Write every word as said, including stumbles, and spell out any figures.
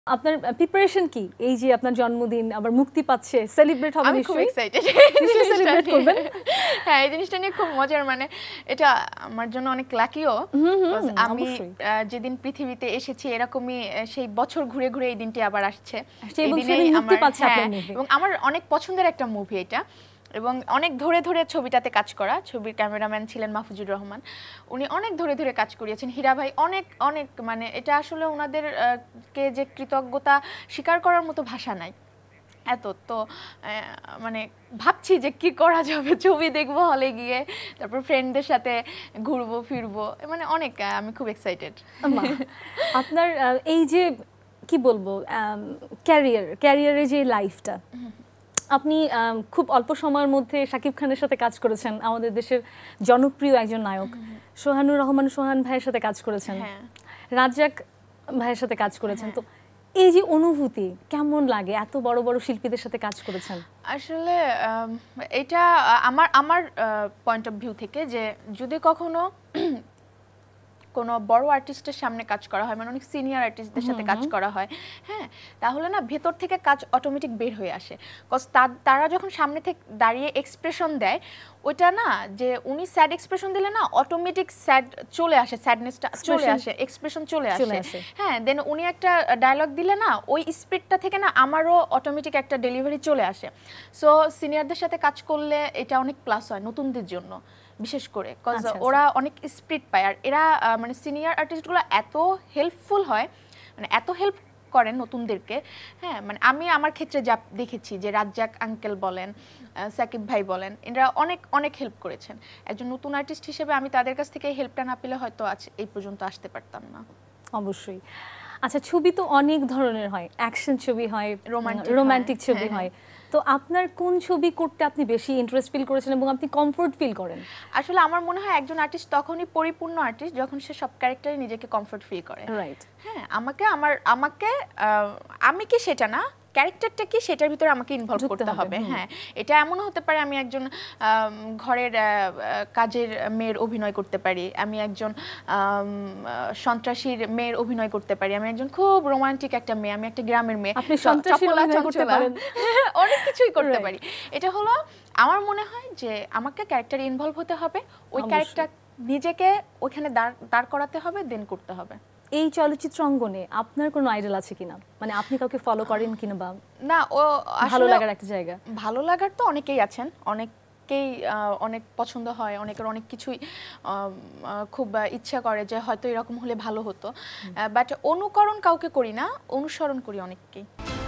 আপনার প্রিপারেশন কি এই যে আপনার জন্মদিন আবার মুক্তি পাচ্ছে সেলিব্রেট হবে আমি খুব এক্সাইটেড নিশ্চয়ই সেলিব্রেট করবেন হ্যাঁ এই জিনিসটা নিয়ে খুব মজার মানে এটা আমার জন্য অনেক লাকিও আমি যেদিন পৃথিবীতে এসেছি এরকমই সেই বছর ঘুরে ঘুরে এই দিনটি আবার আসছে এই দিনেই মুক্তি পাচ্ছে আপনার মুভি এবং আমার অনেক পছন্দের একটা মুভি এটা এবং অনেক ধরে ধরে ছবিটাতে কাজ করা ছবির ক্যামেরাম্যান ছিলেন মাহফুজুর রহমান উনি অনেক ধরে ধরে কাজ করিয়েছেন হীরা ভাই অনেক অনেক মানে এটা আসলে ওনাদের কে যে কৃতজ্ঞতা স্বীকার করার মতো ভাষা নাই এত তো মানে ভাবছি যে কি করা যাবে ছবি দেখবো হলে গিয়ে তারপর ফ্রেন্ডদের সাথে ঘুরবো ফিরবো মানে অনেক আমি খুব এক্সাইটেড আপনার এই যে কি বলবো ক্যারিয়ার ক্যারিয়ারে যে লাইফটা আপনি খুব অল্প সময়ের মধ্যে শাকিব খানের সাথে কাজ করেছেন আমাদের দেশের জনপ্রিয় একজন নায়ক সোহানুর রহমান সোহান ভাইয়ের সাথে কাজ করেছেন রাজ্জাক ভাইয়ের সাথে কাজ করেছেন তো এই যে অনুভূতি কেমন লাগে এত বড় বড় শিল্পীদের সাথে কাজ করেছেন আসলে এটা আমার আমার পয়েন্ট অফ ভিউ থেকে যে যদি কখনো কোনো বড় আর্টিস্টের সামনে কাজ করা হয় মানে অনেক সিনিয়র আর্টিস্টদের সাথে কাজ করা হয় হ্যাঁ তাহলে না ভেতর থেকে কাজ অটোমেটিক বের হয়ে আসে কজ তারা যখন সামনে থেকে দাঁড়িয়ে এক্সপ্রেশন দেয় ওইটা না যে উনি স্যাড এক্সপ্রেশন দিলে না অটোমেটিক স্যাড চলে আসে স্যাডনেসটা চলে আসে এক্সপ্রেশন চলে আসে হ্যাঁ দেন উনি একটা ডায়লগ দিলে না ওই স্পিডটা থেকে না আমারও অটোমেটিক একটা ডেলিভারি চলে আসে সো সিনিয়রদের সাথে কাজ করলে এটা অনেক প্লাস হয় নতুনদের জন্য বিশেষ করে কজ ওরা অনেক স্পিড পায় আর এরা মানে সিনিয়র আর্টিস্টগুলো এত হেল্পফুল হয় মানে এত হেল্প করেন নতুনদেরকে হ্যাঁ মানে আমি আমার ক্ষেত্রে যা দেখেছি যে রাজ্জাক আঙ্কেল বলেন সাকিব ভাই বলেন এরা অনেক অনেক হেল্প করেছেন একজন নতুন আর্টিস্ট হিসেবে আমি তাদের কাছ থেকে হেল্পটা না পেলে হয়তো আজ এই পর্যন্ত আসতে পারতাম না অবশ্যই আচ্ছা ছবি তো অনেক ধরনের হয় অ্যাকশন ছবি হয় রোমান্টিক ছবি হয় তো আপনার কোন ছবি করতে আপনি বেশি ইন্টারেস্ট ফিল করেছেন এবং আপনি কমফোর্ট ফিল করেন আসলে আমার মনে হয় একজন আর্টিস্ট তখনই পরিপূর্ণ আর্টিস্ট যখন সে সব ক্যারেক্টারে নিজেকে কমফোর্ট ফিল করে রাইট হ্যাঁ আমাকে আমার আমাকে আমি কি সেটা না ক্যারেক্টারটা কি সেটার ভিতরে আমাকে ইনভলভ করতে হবে হ্যাঁ এটা এমন হতে পারে আমি একজন ঘরের কাজের মেয়ের অভিনয় করতে পারি আমি একজন সন্ত্রাসীর মেয়ের অভিনয় করতে পারি আমি একজন খুব রোমান্টিক একটা মেয়ে আমি একটা গ্রামের মেয়ে আপনি সন্ত্রাসী অভিনয় করতে পারেন অনেক কিছুই করতে পারি এটা হলো আমার মনে হয় যে আমাকে ক্যারেক্টারে ইনভলভ হতে হবে ওই ক্যারেক্টার নিজেকে ওখানে দাঁড় দাঁড় করাতে হবে দেন করতে হবে এই চলচ্চিত্র অঙ্গনে আপনার কোনো আইডল আছে কিনা মানে আপনি কাউকে ফলো করেন কিনা বা না ও ভালো লাগার একটা জায়গা ভালো লাগার তো অনেকেই আছেন অনেককেই অনেক পছন্দ হয় অনেকের অনেক কিছুই খুব ইচ্ছা করে যে হয়তো এরকম হলে ভালো হতো বাট অনুকরণ কাউকে করি না অনুসরণ করি অনেককেই